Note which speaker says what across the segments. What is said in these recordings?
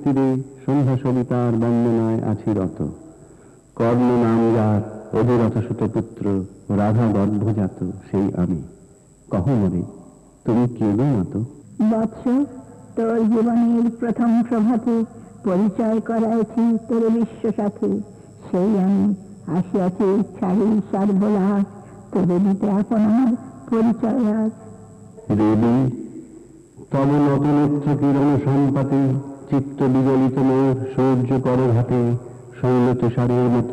Speaker 1: তীরে সন্ধ্যা সবিতার বন্দনায় আছি রত। কর্ণ নাম যার অধিরথ সুতপুত্র, রাধা গর্ভজাত সেই আমি। কহ মরে তুমি কে গো মত?
Speaker 2: বৎস, তোর জীবনের প্রথম প্রভাতে পরিচয় করাইছি তোর বিশ্ব সাথে। সেই আমি আসিয়াছি ছাড়ি সর্বলাস, তোরে দিতে আপনার পরিচয় আজ।
Speaker 1: দেবী, তব নতনেত্র কিরণ সম্পাতে চিত্ত বিগলিত মোর সূর্য করঘাটে শৈল তুষারের মতো।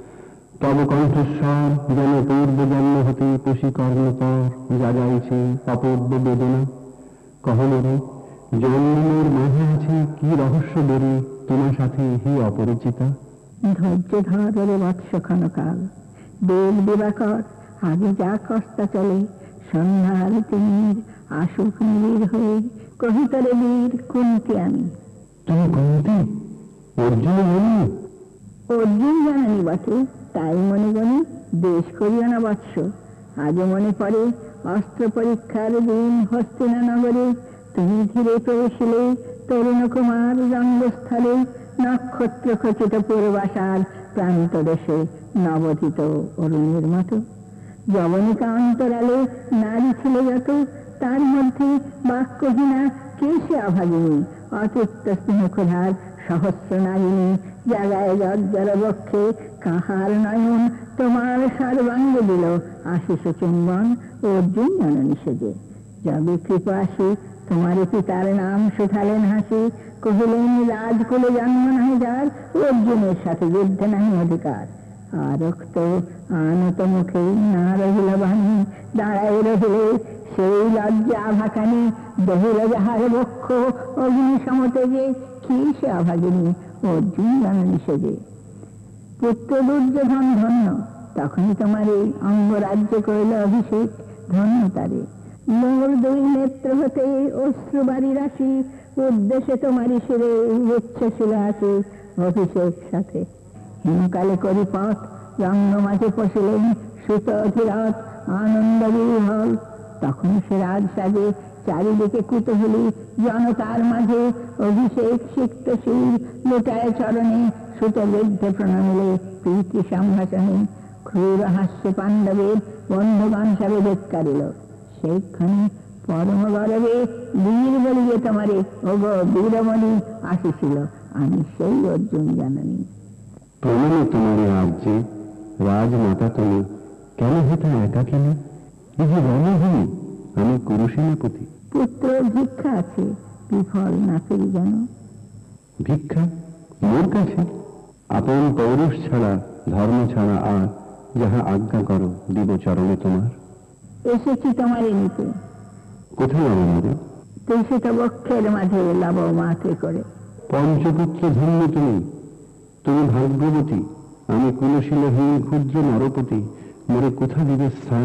Speaker 1: তব কণ্ঠস্বর যেন পূর্ব জন্ম হতে পশিকর্ণতর জাগাইছে অপূর্ব বেদনা। কহ মরে জন্মের মাঝে আছে কি রহস্য বেরি তোমার সাথে হি অপরিচিতা?
Speaker 2: ধৈর্য ধর রে বৎস ক্ষণকাল, বেল দিবাকর আগে যা কস্তা চলে। সন্ধ্যার তিমির আসুক নিবিড় হয়ে, কহিতরে বীর কুন্তি আমি।
Speaker 1: তুমি কুন্তি? অর্জুন বলি?
Speaker 2: অর্জুন জানানি বটে, তাই মনে গণি দেশ করিও না বৎস। আজও মনে পড়ে অস্ত্র পরীক্ষার দিন হস্তিনা নগরে। তুমি ধীরে প্রবেশিলে তরুণ কুমার রঙ্গস্থলে, নক্ষত্র খচিত পূর্বাশার প্রান্ত দেশে নবধিত অরুণের মতো। যবনিকা অন্তরালে নারী ছিল যত, তার মধ্যে বাক্যহীনা কে সে অভাগিনী। অতৃপ্ত স্নেহক্ষুধার সহস্র নারিণী, জাগায় জর্জর বক্ষে কাহার নয়ন। তোমার সর্বাঙ্গে দিল আশিস চুম্বন অর্জুন জননী সেজে। যবে কৃপা আসি তোমার পিতার নাম শুধালেন হাসি, কহিলেন রাজকুলে জন্ম নাহি যার, অর্জুনের সাথে যুদ্ধে নাহি অধিকার। আরক্ত আনত মুখে না রহিল বাণী, দাঁড়াই রহিলে সেই লজ্জা ভাকানি। দহিল যাহার বক্ষ অগ্নি সমতেজে, কি সে অভাগিনী অর্জুন জননী সেজে। পুত্র দুর্যোধন ধন্য, তখনই তোমার এই অঙ্গরাজ্য করিল অভিষেক, ধন্য তারে। মোর দুই নেত্র হতে অশ্রুবারি রাশি, উদ্দেশ্যে তোমারই শিরে উচ্ছ্বসিল আসি অভিষেক সাথে। হিমকালে করি পথ রঙ্গ মাঝে পশিলেন সুত অধিরথ আনন্দ বিহল। তখন সে রাজ সাজে চারিদিকে কুতূহলী জনতার মাঝে, অভিষেক সিক্ত শির লোটায় চরণে, সুত বৃদ্ধে প্রণমিলে প্রীতি সম্ভাষণে। ক্রূর হাস্য পাণ্ডবের বন্ধুগণ সবে ধিক্কারিল, সেইখানে পরম গৌরবে বীর বলিয়ে তোমারে ওগ বীরমণি আসিছিল, আমি সেই অর্জুন জাননী।
Speaker 1: প্রণামে তোমার রাজ্যে রাজমাতা তুমি, কেন হেতা একা কেন? এই যে রণভূমি, আমি কুরুসেনাপতি।
Speaker 2: পুত্র ভিক্ষা আছে, বিফল না পেরি যেন।
Speaker 1: ভিক্ষা মোর কাছে? আপন পৌরুষ ছাড়া ধর্ম ছাড়া আর যাহা আজ্ঞা করো দিব চরণে তোমার।
Speaker 2: এসেছি তোমার নিতে।
Speaker 1: কোথায় আমাদের?
Speaker 2: তুই সেটা বক্ষের মাঝে লব মাত্রে করে।
Speaker 1: পঞ্চপুত্র ধন্য তুমি, তুমি ভাগ্যবতী। আমি কুলশীলহীন ক্ষুদ্র নরপতি, মোরে কোথা দিবে স্থান?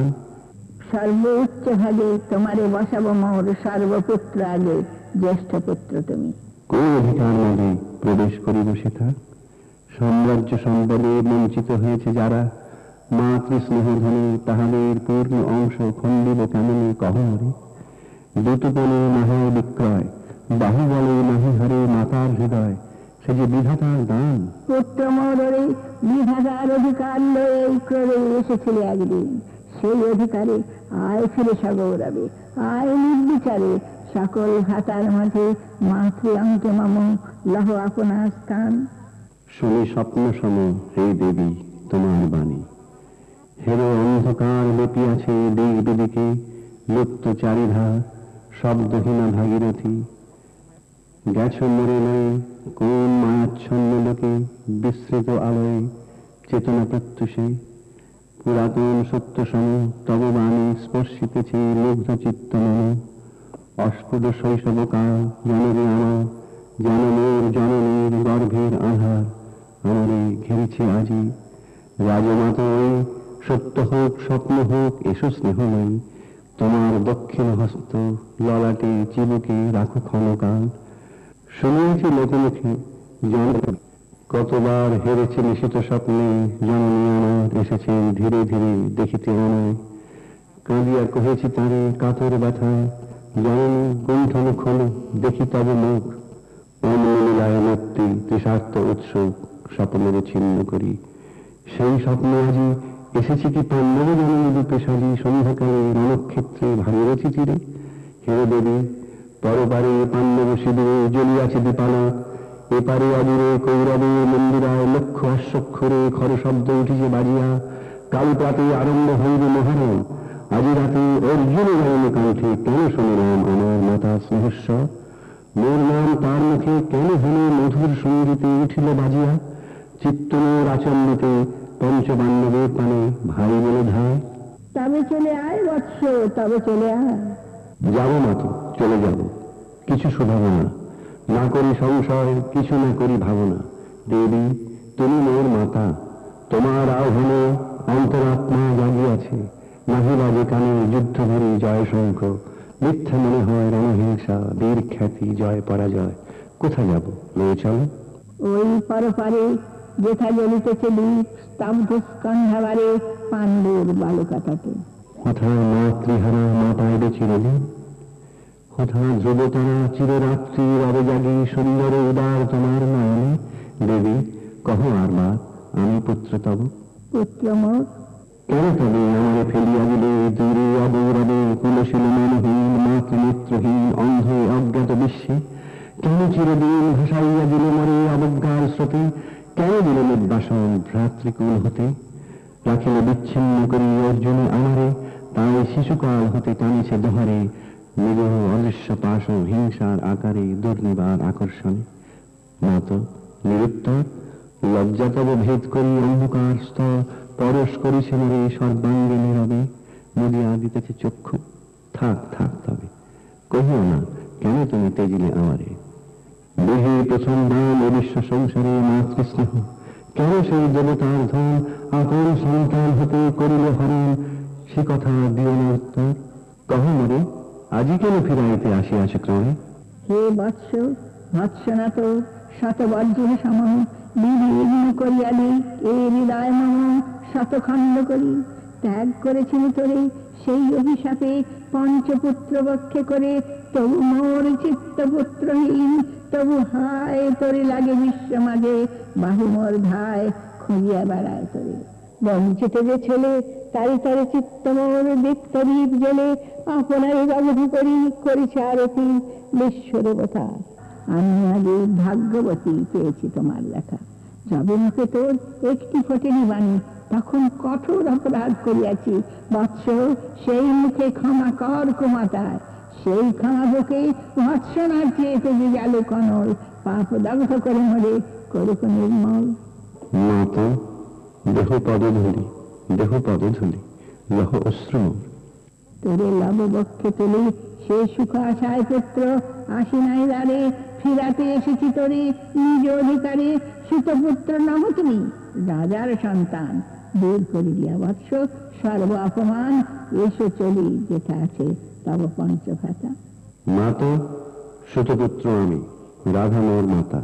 Speaker 2: সর্বোচ্চ ভাগে তোমারে বসাবো মোর সর্বপুত্র আগে, জ্যেষ্ঠ পুত্র তুমি।
Speaker 1: কোন অধিকার মাঝে প্রবেশ করিব সেথা? সাম্রাজ্য সম্পদে বঞ্চিত হয়েছে যারা, মাতৃস্নেহধনে তাহাদের পূর্ণ অংশ খণ্ডিব কেমনি কহ মরে? দ্রুতপণে নাহে বিক্রয়, বাহুবলে নাহি হারে মাতার হৃদয়, সে যে বিধাতার দান।
Speaker 2: পুত্র মোরে বিধাতার অধিকার লয়ে ক্রোড়ে এসেছিলে একদিন, সেই অধিকারে আয় ফিরে সগৌরবে, আয় নির্বিচারে। সকল ভাতার মাঝে মাতৃ অঙ্কে মম লহ আপনার স্থান।
Speaker 1: শুনি স্বপ্ন সম হে দেবী তোমার বাণী। হেরো অন্ধকার লেপিয়াছে দিক দুদিকে, লুপ্ত চারিধার শব্দহীনা ভাগীরথী। গেছ মরে নয় কোন মায়াচ্ছন্ন লোকে, বিস্মৃত আলোয় চেতনা প্রত্যুষে। পুরাতন সত্য সম তব বাণী স্পর্শিতেছে মুগ্ধ চিত্ত মন। অস্ফুট শৈশবকাল জনরে আমার, যেন মোর জননীর গর্ভের আধার আমারে ঘেরেছে আজি। রাজমাতা ওই সত্য হোক স্বপ্ন হোক এসো স্নেহময়ী, তোমার দক্ষিণ হস্ত ললাটে চিবুকে রাখো ক্ষণকাল। শুনিয়েছি লোকমুখে জন কতবার হেরেছে নিশিত স্বপ্নে, জননী আমার এসেছেন ধীরে ধীরে দেখিতে অনয়। কাঁদিয়া কহেছি তারে কাতর ব্যথা, জননী গুণ্ঠন খোলো দেখি তবে মুখ। অমন লীলায় মুক্তি তৃষার্থ উৎসব স্বপ্নের ছিন্ন করি। সেই স্বপ্নে আজি এসেছে কি পাণ্ডব জননী রূপে সাজি, সন্ধ্যাকালে রণক্ষেত্রে ভাগীরথী তীরে। হে দেবী, পরপারে পাণ্ডব শিবিরে জ্বলিয়াছে দীপালোক, এপারে অদূরে কৌরবের মন্দিরায় লক্ষ অশ্বক্ষরে খর শব্দ উঠিছে বাজিয়া। কাল প্রাতে আরম্ভ হইবে মহারণ, আজি রাতে অর্জুন গায়ন কণ্ঠে কেন শুনিলাম আমার মাতা স্নেহস্বর। মোর নাম তার মুখে কেন হল মধুর সঙ্গীতে উঠিল বাজিয়া। চিত্তমোর আচম্বিতে পঞ্চপাণ্ডবের পানে ভাই বলে ধায়।
Speaker 2: তবে চলে আয় বৎস, তবে চলে আয়।
Speaker 1: যাব মাতো, চলে যাব, কিছু শোভাবো না, না করি সংশয়, কিছু না করি ভাবনা। দেবী, তুমি মোর মাতা, তোমার আহ্বানে অন্তরাত্মা জাগিয়াছে। নাহি বাজে কানে যুদ্ধভূরি জয় শঙ্খ, মিথ্যা মনে হয় রণহিংসা বীর খ্যাতি জয় পরাজয়। কোথা যাব, লয়ে চলো।
Speaker 2: ওই পরপারে যেথা জ্বলিতেছে দীপ, স্তব্ধ স্কন্ধাবারে পাণ্ডুর বালুকাটাতে।
Speaker 1: কোথায় মাতৃহারা মা পাইবে চিরদিন, কোথায় ধ্রুবতারা চিররাত্রি রবে জাগি সুন্দর উদার তোমার নয়নে। দেবী, কহ আর বার, আমি পুত্র তব।
Speaker 2: পুত্র মোর,
Speaker 1: কেন তবে আমারে ফেলিয়া দিলে দূরে অগৌরবে কুলশীল মনহীন মাতৃনেত্রহীন অন্ধ অজ্ঞাত বিশ্বে। কেন চিরদিন ভাসাইয়া দিলে মরে অবজ্ঞার স্রোতে, কেন দিলে নির্বাসন ভ্রাতৃকুল হতে। রাখিলে বিচ্ছিন্ন করি অর্জুনে আমারে, তাই শিশুকাল হতে টানিছে দোহারে নিগহ অদৃশ্য পাশ হিংসার আকারে দুর্নিবার আকর্ষণে। মাত নিরুত্তর, লজ্জা তব ভেদ করি অন্ধকার স্তর, পরশ করিছে মরে সর্বাঙ্গে নীরবে। মুদিয়া দিতেছে চক্ষু, থাক থাক তবে, কহিও না কেন তুমি তেজিলে আমারে। দেহে প্রথম দান অবিশ্ব সংসারে মাতৃস্নেহ, কেন সেই দেবতার ধন আপন সন্তান হতে করিল হরণ। সে কথা দিও না উত্তর, কহ মরে আজি কেন ফিরাইতে আসিয়াছে ক্রমে।
Speaker 2: হে বৎস, ভৎসনা তো শতবর্জ্য সম, বিলীন করিয়ালি এ হৃদয় মম শতখণ্ড করি। ত্যাগ করেছিলি তোরে সেই অভিশাপে পঞ্চপুত্র বক্ষে করে, তবু মোর চিত্তপুত্রহীন, তবু হায় তোরে লাগে বিশ্ব মাঝে। বাহু মোর ধায় খুঁজিয়া বেড়ায় তোরে। বঞ্চিত যে ছেলে তারি তারি চিত্ত মোর দীপ্ত দীপ জেলে, আপনারই গর্ভ করি করেছে আরতি বিশ্বদেবতা। আমি আগে ভাগ্যবতী পেয়েছি তোমার লেখা। যবে মুখে তোর একটি ফোটেনি বাণী, তখন কঠোর অপরাধ করিয়াছি। বৎস, সেই মুখে ক্ষমা কর কুমাতায়, সেই ক্ষমা বুকে ভৎসনার চেয়ে তেজে গেল কনল। পাপ দগ্ধ করে মরে করুক নির্মল।
Speaker 1: মাত দেহ পদধূলি, দেহ পদধূলি লহ অশ্রু মোর।
Speaker 2: তোরে লব বক্ষে তুলি সে সুখ আশায় পুত্র আসি নাই দ্বারে, ফিরাতে এসেছি তোরে নিজ অধিকারে। সুতপুত্র নহ তুমি, রাজার সন্তান, দূর করি দিয়া বৎস সর্ব অপমান। এসো চলি যেটা আছে তব পঞ্চভাতা।
Speaker 1: মাত সুতপুত্র আমি, রাধা মোর মাতা,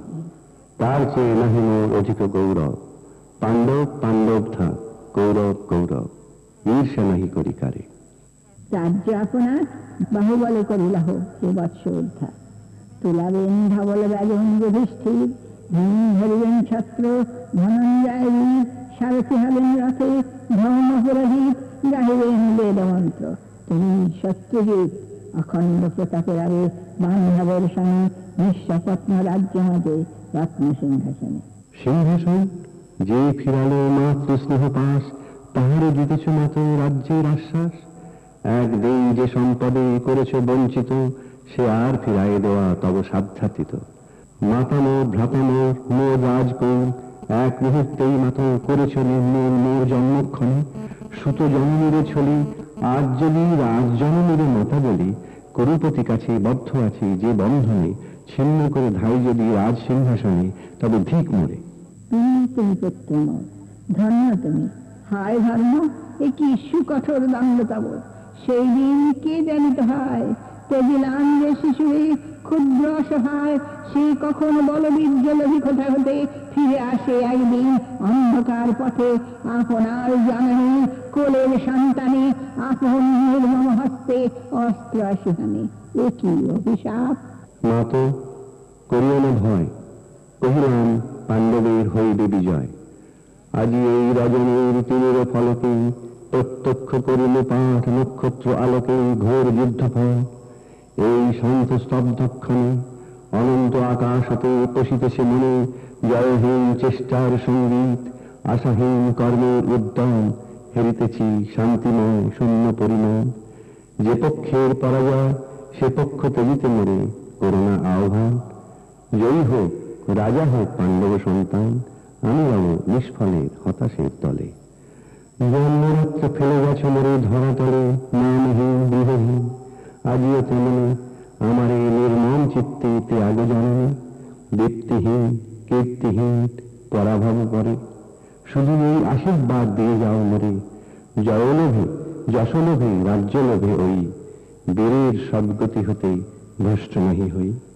Speaker 1: তার চেয়ে নাহি মোর অধিক গৌরব। পাণ্ডব পাণ্ডব থাক, কৌরব কৌরব, ঈর্ষা নাহি করি কারে।
Speaker 2: রাজ্য আপনার বাহুবলে করিলাহ হে বৎস উদ্ধার। তুলাবেন ধবল ব্যাজন যুধিষ্ঠির, ভীম ধরিবেন ছত্র ধনঞ্জয় বীর। সারথি হলেন রথে ধর্ম পুরোহিত, গাহিবেন বেদ মন্ত্র তুমি শত্রুজিৎ। অখণ্ড প্রতাপের আবে বান্ধবের সঙ্গে নিঃস্বপ্ন রাজ্য মাঝে রত্ন সিংহাসনে।
Speaker 1: সিংহাসন যে ফিরালো মাতৃস্নেহ পাশ, তাহারে দিতেছ মত রাজ্যের আশ্বাস। একদিন যে সম্পদে করেছ বঞ্চিত, সে আর ফিরাই দেওয়া তব সাধ্যাতীত। মাতা মোর ভ্রাতা মোর মোর রাজকৌর, এক মুহূর্তেই মাতো করেছ নির্মূল মোর জন্মক্ষণে। সুত জন্মেরে ছলি, আজ যদি রাজ জনমের মাতা বলি, করুপতি কাছে বদ্ধ আছি যে বন্ধনে। ছিন্ন করে ধাই যদি রাজ সিংহাসনে, তবে ধিক মোরে।
Speaker 2: তুমি পুত্র মোর, ধন্য তুমি। হায় ধর্ম, এ কি সুকঠোর দণ্ড তব। সেই দিন কে জানিত হয়, তেজিলাম যে শিশুরে ক্ষুদ্র অসহায়। সে কখন বলবীর্য লোভিকতা হতে ফিরে আসে একদিন অন্ধকার পথে। আপনার জননী কোলের সন্তানে, আপন নির্মম হস্তে অস্ত্র আসিহানে। এ কি অভিশাপ।
Speaker 1: মাতো করিও না ভয়, কহিলাম পাণ্ডবের হইবে বিজয়। আজি এই রজনীর তীরের ফলকে প্রত্যক্ষ করিল পাঠ নক্ষত্র আলোকে ঘোর যুদ্ধফল। এই শান্ত স্তব্ধক্ষণে অনন্ত আকাশ হতে পশিতেছে মনে জয়হীন চেষ্টার সঙ্গীত, আশাহীন কর্মের উদ্যম, হেরিতেছি শান্তিময় শূন্য পরিণাম। যে পক্ষের পরাজয় সে পক্ষ ত্যাজিতে মরে করোনা আহ্বান। জয়ী হোক রাজা হোক পাণ্ডব সন্তান, আমি রব নিষ্ফলের হতাশের তলে। জন্মরাত্রে ফেলে গেছ মরে ধরাতলে নামহীন গৃহহীন, আজিও তেমনি আমার এই নির্মম চিত্তে ত্যাগ জননী। দীপ্তিহীন কীর্তিহীন পরাভব করে, শুধু এই আশীর্বাদ দিয়ে যাও মরে। জয়লোভে যশলোভে রাজ্যলোভে ওই বীরের সদ্গতি হতে ভ্রষ্ট নহি হই।